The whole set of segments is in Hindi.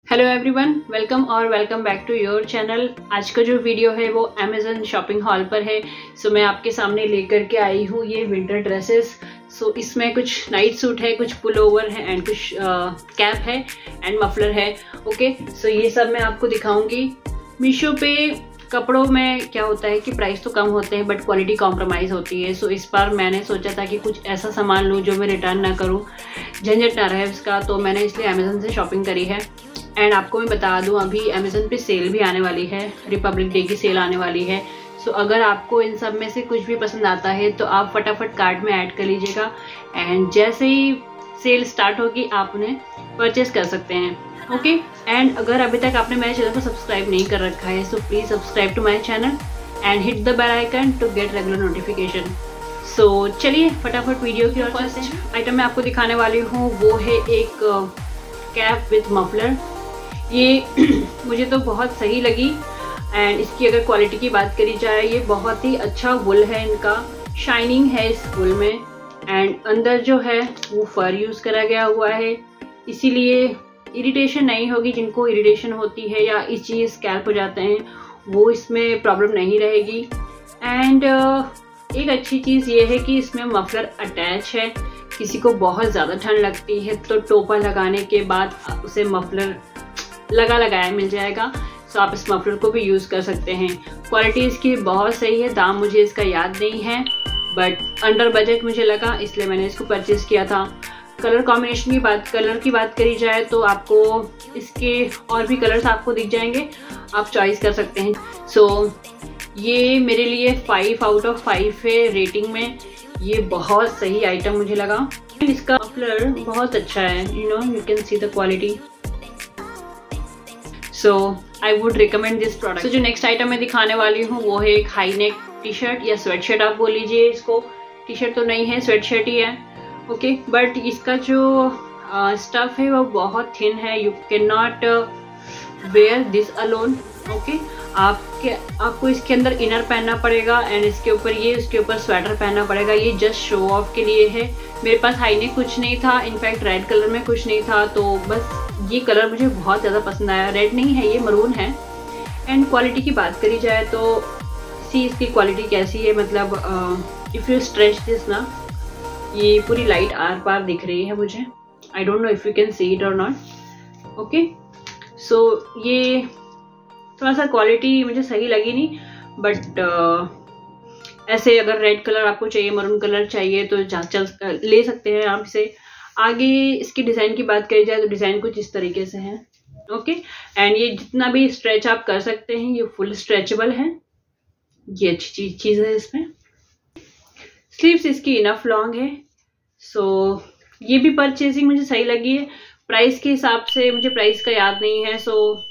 Hello everyone, welcome back to your channel. आज का जो वीडियो है वो अमेजन शॉपिंग हॉल पर है। सो मैं आपके सामने लेकर के आई हूँ ये विंटर ड्रेसेस। सो इसमें कुछ नाइट सूट है, कुछ पुलोवर है एंड कुछ कैप है एंड मफलर है। ओके, सो ये सब मैं आपको दिखाऊंगी। मीशो पे कपड़ों में क्या होता है कि प्राइस तो कम होते हैं बट क्वालिटी कॉम्प्रोमाइज़ होती है। सो इस बार मैंने सोचा था कि कुछ ऐसा सामान लूँ जो मैं रिटर्न ना करूँ, झंझट ना रहे उसका, तो मैंने इसलिए अमेजन से शॉपिंग करी है। एंड आपको मैं बता दूं, अभी अमेजन पे सेल भी आने वाली है, रिपब्लिक डे की सेल आने वाली है। सो अगर आपको इन सब में से कुछ भी पसंद आता है तो आप फटाफट कार्ट में ऐड कर लीजिएगा एंड जैसे ही सेल स्टार्ट होगी आप उन्हें परचेज कर सकते हैं। ओके, एंड अगर अभी तक आपने मेरे चैनल को सब्सक्राइब नहीं कर रखा है so please subscribe to my channel and hit the bell icon to get regular notification. So चलिए फटाफट वीडियो की ओर चलते हैं। आइटम मैं आपको दिखाने वाली हूँ वो है एक कैप विथ मफलर। ये मुझे तो बहुत सही लगी एंड इसकी अगर क्वालिटी की बात करी जाए, ये बहुत ही अच्छा वुल है, इनका शाइनिंग है इस वुल में एंड अंदर जो है वो फर यूज़ करा गया हुआ है, इसीलिए इरिटेशन नहीं होगी। जिनको इरिटेशन होती है या इची स्कैल्प हो जाते हैं वो इसमें प्रॉब्लम नहीं रहेगी। एंड एक अच्छी चीज़ ये है कि इसमें मफलर अटैच है। किसी को बहुत ज़्यादा ठंड लगती है तो टोपा लगाने के बाद उसे मफलर लगाया मिल जाएगा। सो आप इस मफलर को भी यूज़ कर सकते हैं। क्वालिटी इसकी बहुत सही है, दाम मुझे इसका याद नहीं है बट अंडर बजट मुझे लगा इसलिए मैंने इसको परचेज़ किया था। कलर कॉम्बिनेशन कलर की बात करी जाए तो आपको इसके और भी कलर्स आपको दिख जाएंगे, आप चॉइस कर सकते हैं। सो ये मेरे लिए 5 आउट ऑफ 5 है रेटिंग में। ये बहुत सही आइटम मुझे लगा। इसका मफलर बहुत अच्छा है, you can see the quality. So I would recommend this product. जो नेक्स्ट आइटम मैं दिखाने वाली हूँ वो है एक हाई नेक टी शर्ट या स्वेट शर्ट आप बोल लीजिए इसको। टी शर्ट तो नहीं है, स्वेट शर्ट ही है। ओके, बट इसका जो स्टफ है वो बहुत थिन है। You can not wear this alone. Okay, आपको इसके अंदर इनर पहनना पड़ेगा एंड इसके ऊपर स्वेटर पहनना पड़ेगा। ये जस्ट शो ऑफ के लिए है। मेरे पास हाई नेक कुछ नहीं था, इनफैक्ट रेड कलर में कुछ नहीं था, तो बस ये कलर मुझे बहुत ज़्यादा पसंद आया। रेड नहीं है, ये मरून है। एंड क्वालिटी की बात करी जाए तो सी इसकी क्वालिटी कैसी है, मतलब इफ़ यू स्ट्रेच दिस ना, ये पूरी लाइट आर पार दिख रही है मुझे। I don't know if you can see it or not. Okay, so ये थोड़ा सा क्वालिटी मुझे सही लगी नहीं बट ऐसे अगर रेड कलर आपको चाहिए, मरून कलर चाहिए तो ले सकते हैं आप इसे। आगे इसकी डिज़ाइन की बात करी जाए तो डिज़ाइन कुछ इस तरीके से है। ओके, एंड ये जितना भी स्ट्रेच आप कर सकते हैं, ये फुल स्ट्रेचेबल है। ये अच्छी चीज़ है इसमें। स्लीव्स इसकी इनफ लॉन्ग है। सो ये भी परचेजिंग मुझे सही लगी है। प्राइस के हिसाब से मुझे प्राइस का याद नहीं है, सो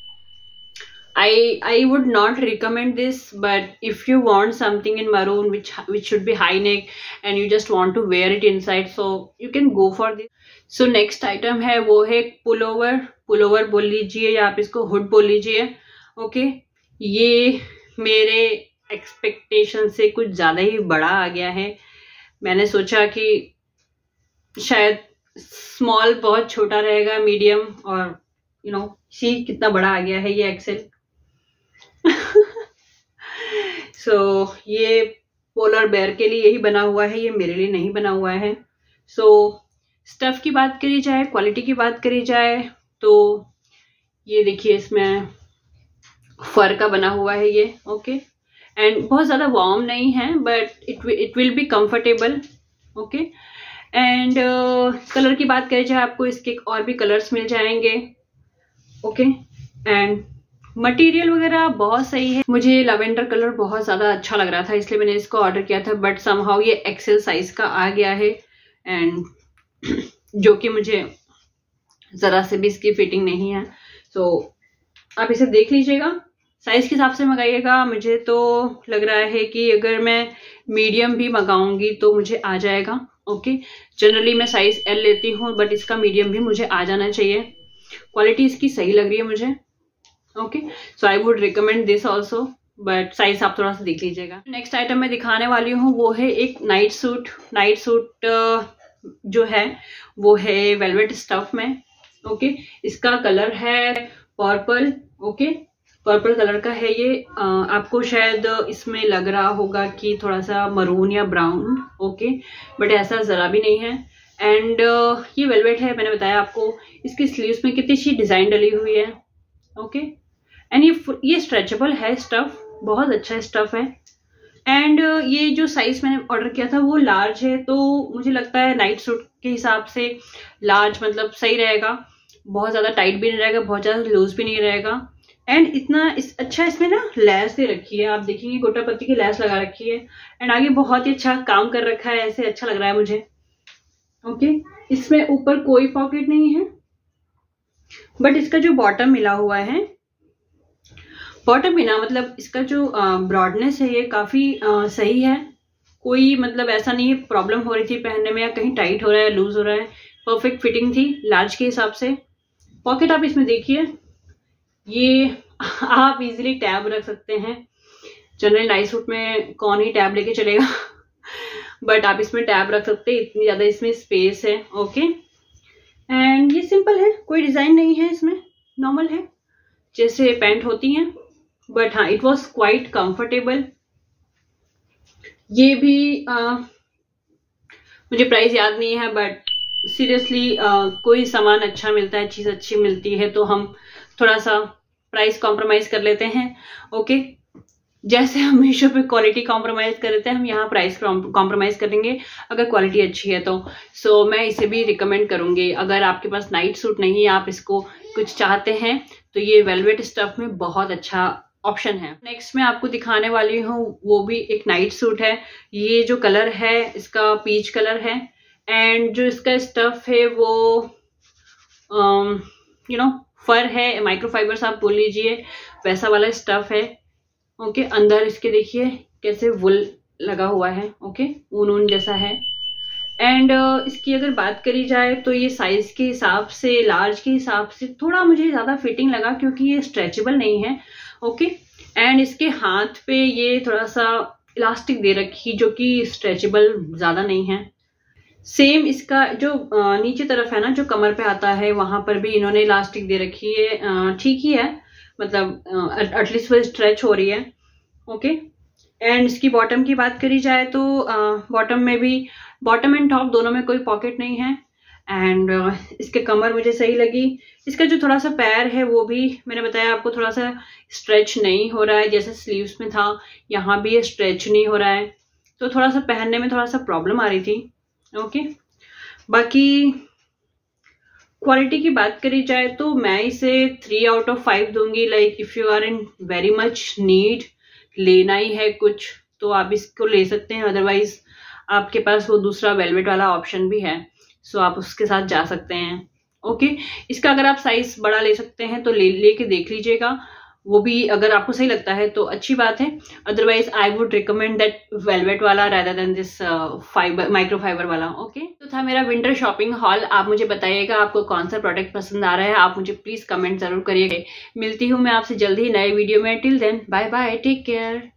I would not recommend this, but if you want something in maroon which should be high neck and you just want to wear it inside, so you can go for this. So next item है वो है पुलोवर बोल लीजिए या आप इसको हुड बोल लीजिए। ओके, ये मेरे एक्सपेक्टेशन से कुछ ज़्यादा ही बड़ा आ गया है। मैंने सोचा कि शायद स्मॉल बहुत छोटा रहेगा, मीडियम और सी कितना बड़ा आ गया है ये एक्सेल। सो ये पोलर बेयर के लिए यही बना हुआ है, ये मेरे लिए नहीं बना हुआ है। सो स्टफ की बात करी जाए, क्वालिटी की बात करी जाए तो ये देखिए इसमें फर का बना हुआ है ये। ओके, एंड बहुत ज़्यादा वार्म नहीं है but it will be comfortable. Okay, and colour की बात करी जाए आपको इसके और भी कलर्स मिल जाएंगे। ओके, एंड मटेरियल वगैरह बहुत सही है। मुझे लैवेंडर कलर बहुत ज़्यादा अच्छा लग रहा था इसलिए मैंने इसको ऑर्डर किया था बट समहाउ ये एक्सेल साइज का आ गया है एंड जो कि मुझे ज़रा से भी इसकी फिटिंग नहीं है। सो आप इसे देख लीजिएगा, साइज़ के हिसाब से मंगाइएगा। मुझे तो लग रहा है कि अगर मैं मीडियम भी मंगाऊंगी तो मुझे आ जाएगा। ओके, जनरली मैं साइज़ एल लेती हूँ बट इसका मीडियम भी मुझे आ जाना चाहिए। क्वालिटी इसकी सही लग रही है मुझे। Okay, so I would recommend this also but size आप थोड़ा सा देख लीजिएगा। नेक्स्ट आइटम मैं दिखाने वाली हूँ वो है एक नाइट सूट जो है वो है वेलवेट स्टफ में। ओके, इसका कलर है पर्पल। ओके, पर्पल कलर का है ये। आपको शायद इसमें लग रहा होगा कि थोड़ा सा मरून या ब्राउन। ओके, बट ऐसा जरा भी नहीं है। एंड ये वेलवेट है, मैंने बताया आपको। इसकी स्लीव्स में कितनी अच्छी डिजाइन डली हुई है। ओके, एंड ये स्ट्रेचेबल है स्टफ, बहुत अच्छा स्टफ है। एंड ये जो साइज मैंने ऑर्डर किया था वो लार्ज है, तो मुझे लगता है नाइट सूट के हिसाब से लार्ज मतलब सही रहेगा। बहुत ज्यादा टाइट भी नहीं रहेगा, बहुत ज्यादा लूज भी नहीं रहेगा। एंड इतना अच्छा इसमें ना लेस दे रखी है, आप देखेंगे गोटा पत्ती की लेस लगा रखी है। एंड आगे बहुत ही अच्छा काम कर रखा है, ऐसे अच्छा लग रहा है मुझे। ओके, इसमें ऊपर कोई पॉकेट नहीं है, बट इसका जो बॉटम मिला हुआ है, बॉटम बिना मतलब इसका जो ब्रॉडनेस है ये काफी सही है। कोई मतलब ऐसा नहीं है प्रॉब्लम हो रही थी पहनने में, या कहीं टाइट हो रहा है लूज हो रहा है। परफेक्ट फिटिंग थी लार्ज के हिसाब से। पॉकेट आप इसमें देखिए, ये आप इजीली टैब रख सकते हैं। जनरल नाइट सूट में कौन ही टैब लेके चलेगा बट आप इसमें टैब रख सकते हैं, इतनी ज्यादा इसमें स्पेस है। ओके, एंड ये सिंपल है, कोई डिजाइन नहीं है इसमें, नॉर्मल है जैसे पैंट होती हैं। बट हाँ, इट वॉज क्वाइट कंफर्टेबल। ये भी मुझे प्राइस याद नहीं है, बट सीरियसली कोई सामान अच्छा मिलता है, चीज अच्छी मिलती है तो हम थोड़ा सा प्राइस कॉम्प्रोमाइज कर लेते हैं। ओके, जैसे हम मीशो पे क्वालिटी कॉम्प्रोमाइज कर लेते हैं, हम यहाँ प्राइस कॉम्प्रोमाइज करेंगे अगर क्वालिटी अच्छी है तो। सो मैं इसे भी रिकमेंड करूंगी। अगर आपके पास नाइट सूट नहीं है, आप इसको कुछ चाहते हैं, तो ये वेलवेट स्टफ में बहुत अच्छा ऑप्शन है। नेक्स्ट मैं आपको दिखाने वाली हूँ वो भी एक नाइट सूट है। ये जो कलर है इसका पीच कलर है, एंड जो इसका स्टफ है वो फर है, माइक्रोफाइबर्स आप बोल लीजिए, वैसा वाला स्टफ है। ओके, अंदर इसके देखिए कैसे वुल लगा हुआ है। ओके, ऊन जैसा है। एंड इसकी अगर बात करी जाए तो ये साइज के हिसाब से, लार्ज के हिसाब से थोड़ा मुझे ज्यादा फिटिंग लगा, क्योंकि ये स्ट्रेचेबल नहीं है। ओके, एंड इसके हाथ पे ये थोड़ा सा इलास्टिक दे रखी, जो कि स्ट्रेचेबल ज्यादा नहीं है। सेम इसका जो नीचे तरफ है ना, जो कमर पे आता है, वहां पर भी इन्होंने इलास्टिक दे रखी है। ठीक ही है, मतलब एटलीस्ट वो स्ट्रेच हो रही है। ओके, एंड इसकी बॉटम की बात करी जाए तो बॉटम में भी, बॉटम एंड टॉप दोनों में कोई पॉकेट नहीं है। एंड इसके कमर मुझे सही लगी। इसका जो थोड़ा सा पैर है वो भी मैंने बताया आपको, थोड़ा सा स्ट्रेच नहीं हो रहा है, जैसे स्लीव्स में था यहाँ भी ये स्ट्रेच नहीं हो रहा है, तो थोड़ा सा पहनने में थोड़ा सा प्रॉब्लम आ रही थी। ओके, बाकी क्वालिटी की बात करी जाए तो मैं इसे 3 आउट ऑफ 5 दूंगी। Like if you are in very much need, लेना ही है कुछ, तो आप इसको ले सकते हैं। अदरवाइज आपके पास वो दूसरा वेलवेट वाला ऑप्शन भी है, सो आप उसके साथ जा सकते हैं। ओके, इसका अगर आप साइज बड़ा ले सकते हैं तो लेके देख लीजिएगा, वो भी अगर आपको सही लगता है तो अच्छी बात है। Otherwise I would recommend that velvet वाला rather than this fibre, microfibre वाला। ओके, तो था मेरा विंटर शॉपिंग हॉल। आप मुझे बताइएगा आपको कौन सा प्रोडक्ट पसंद आ रहा है, आप मुझे प्लीज कमेंट जरूर करिएगा। मिलती हूँ मैं आपसे जल्दी ही नए वीडियो में। Till then bye bye, take care.